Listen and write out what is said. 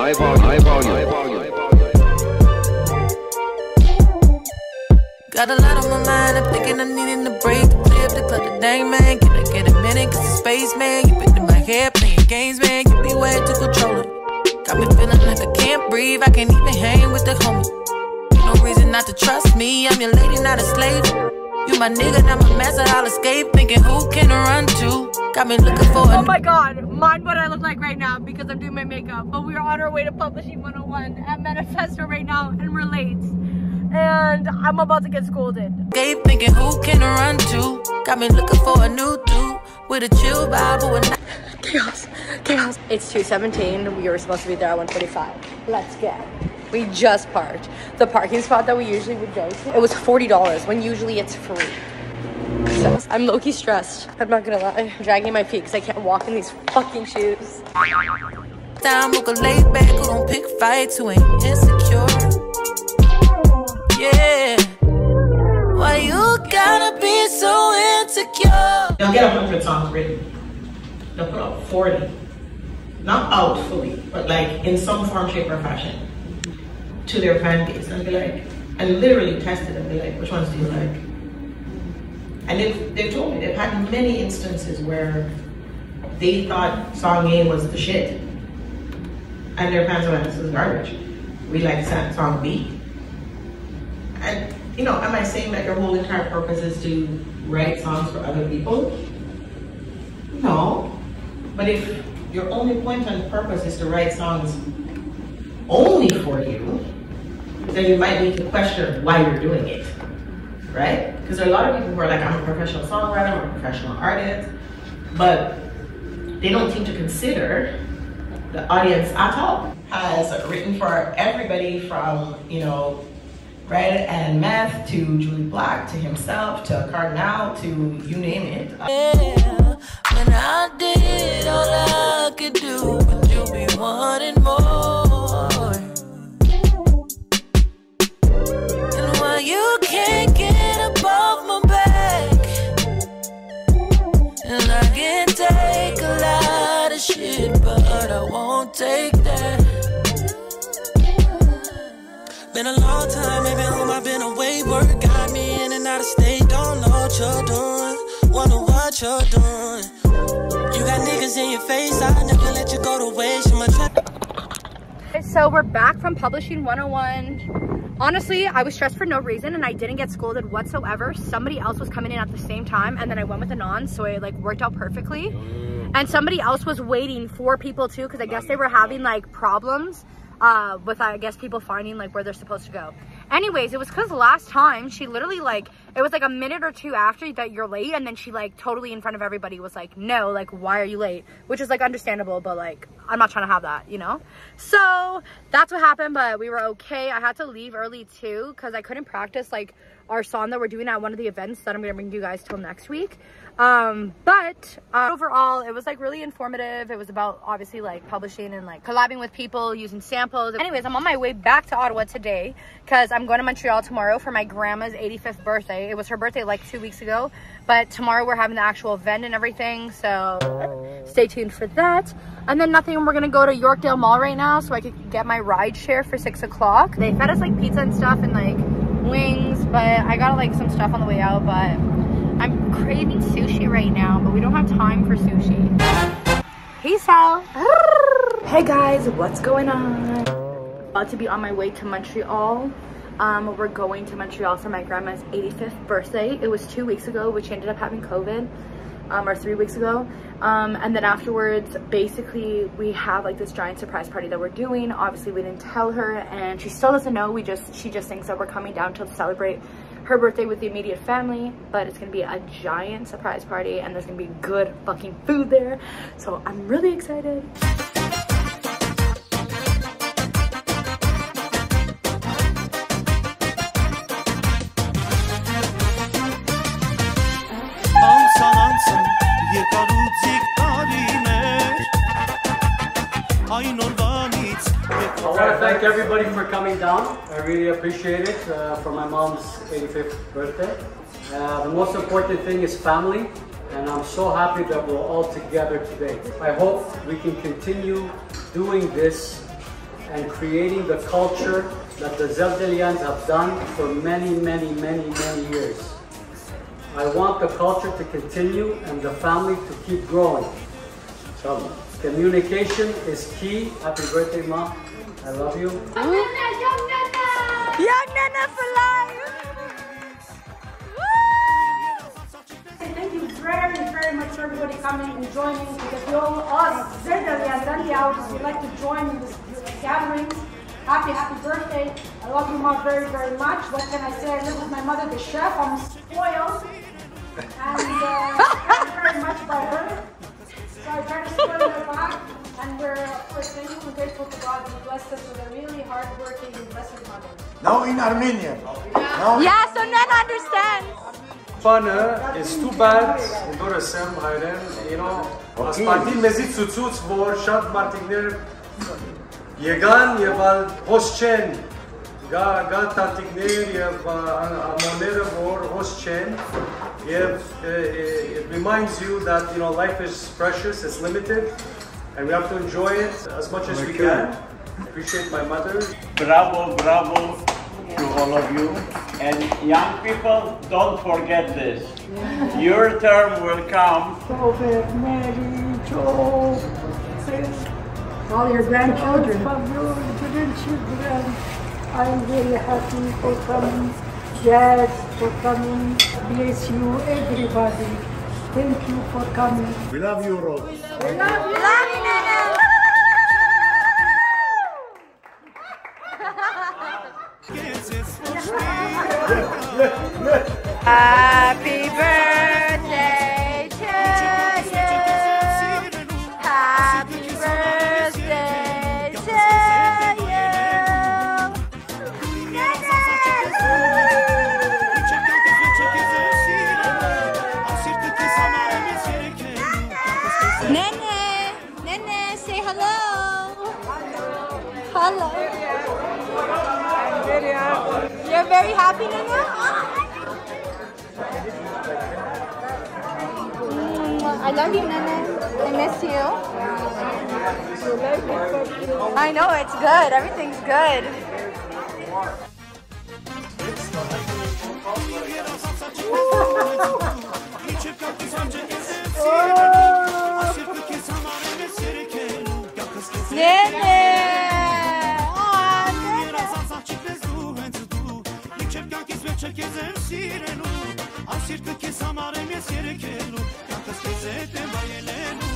high volume. Got a lot on my mind, I'm thinking I'm needing to break the clip to cut the dang man. Can I get a minute, cause it's space man. You been in my head playing games, man. You be way too controlling. Got me feeling like I can't breathe, I can't even hang with the homie. No reason not to trust me, I'm your lady, not a slave. You my nigga, not my master, I'll escape. Thinking who can I run to? Got me looking for a... Oh my god, mind what I look like right now because I'm doing my makeup. But we are on our way to Publishing 101 at Manifesto right now and Relate. And I'm about to get scolded. Escape, thinking who can I run to? Got me looking for a new dude with a chill Bible and... Chaos, chaos. It's 2:17, we were supposed to be there at 1:45. Let's get. We just parked. The parking spot that we usually would go to, it was $40 when usually it's free. So I'm low-key stressed. I'm not gonna lie. I'm dragging my feet because I can't walk in these fucking shoes. Down, look a laid back who don't pick fights, who ain't insecure. Yeah. Why you gotta be so insecure? They'll get 100 songs written. They'll put out 40. Not out fully, but like in some form, shape, or fashion to their fan base and be like, and literally test it and be like, which ones do you like? And they've told me they've had many instances where they thought song A was the shit. And their fans were like, this is garbage. We like song B. And, you know, am I saying that your whole entire purpose is to write songs for other people? No. But if your only point and purpose is to write songs only for you, then you might need to question why you're doing it, right? Because there are a lot of people who are like, I'm a professional songwriter, I'm a professional artist, but they don't seem to consider the audience at all. Has written for everybody from, you know, Red and Meth to Julie Black to himself to Cardinal to you name it. Yeah, when I did all I could do, but you be wanting more. And why you can't get above my back, and I can take a lot of shit, but I won't take that. Been a long time, maybe home, I've been away. Work got me in and out of state. Don't know what you're doing, wonder what you're doing. You got niggas in your face, I never let you go to waste. You my So we're back from Publishing 101. Honestly, I was stressed for no reason and I didn't get scolded whatsoever. Somebody else was coming in at the same time and then I went with Anon, so it like worked out perfectly. And somebody else was waiting for people too, because I guess they were having like problems with, I guess, people finding like where they're supposed to go. Anyways, it was because last time she literally like, it was like a minute or two after that you're late, and then she like totally in front of everybody was like, no, like, why are you late? Which is like understandable, but like, I'm not trying to have that, you know? So that's what happened, but we were okay. I had to leave early too because I couldn't practice like our song that we're doing at one of the events that I'm gonna bring you guys till next week. But overall it was like really informative. It was about obviously like publishing and like collabing with people, using samples. Anyways, I'm on my way back to Ottawa today because I'm going to Montreal tomorrow for my grandma's 85th birthday. It was her birthday like 2 weeks ago, but tomorrow we're having the actual event and everything, so stay tuned for that. And then nothing, we're gonna go to Yorkdale Mall right now so I could get my ride share for 6 o'clock. They fed us like pizza and stuff and like wings, but I got like some stuff on the way out, but I'm craving sushi right now, but we don't have time for sushi. Peace out. Hey guys, what's going on? About to be on my way to Montreal. We're going to Montreal for my grandma's 85th birthday. It was 2 weeks ago, which ended up having COVID, or 3 weeks ago. And then afterwards, basically, we have like this giant surprise party that we're doing. Obviously, we didn't tell her, and she still doesn't know. She just thinks that we're coming down to celebrate her birthday with the immediate family, but it's gonna be a giant surprise party and there's gonna be good fucking food there. So I'm really excited. I want to thank everybody for coming down. I really appreciate it for my mom's 85th birthday. The most important thing is family, and I'm so happy that we're all together today. I hope we can continue doing this and creating the culture that the Zeldelians have done for many years. I want the culture to continue and the family to keep growing. So, communication is key. Happy birthday, Mom. I love you. Young Nana for life! Thank you very much for everybody coming and joining, because we all, us, Zerdali and Dandi Houses, we like to join in this gatherings. Happy birthday. I love you, Mom, very much. What can I say? I live with my mother, the chef. I'm spoiled. And thank you very much by her. So I try to spoil her back. And we're, of course, thankful and grateful to God who blessed us with a really hard-working and blessed mother. Now in Armenian. Yeah, so Nana understands. Fանը, it's too bad, դորս եմ հայրեն, you know, ասպարտին մեզի ծուցուց, որ շատ մարդիկներ եկան և հոս չեն, գա տատիկներ և ամոները, որ հոս չեն, և it reminds you that, you know, life is precious, it's limited, and we have to enjoy it as much as we can. Appreciate my mother. Bravo to all of you. And young people, don't forget this. Your term will come. All your grandchildren. I'm very happy for coming. Jazz for coming. Bless you, everybody. Thank you for coming. We love you, Rose. We love you, Nana! Happy birthday to you. Happy birthday to you. Nene, say hello. Hello. You're very happy, Nana? I love you, Nana. I miss you. I know, it's good. Everything's good. Ասիրտը քեզ համար եմ ես երեքելու, կյանքս քեզ հետ եմ վայելելու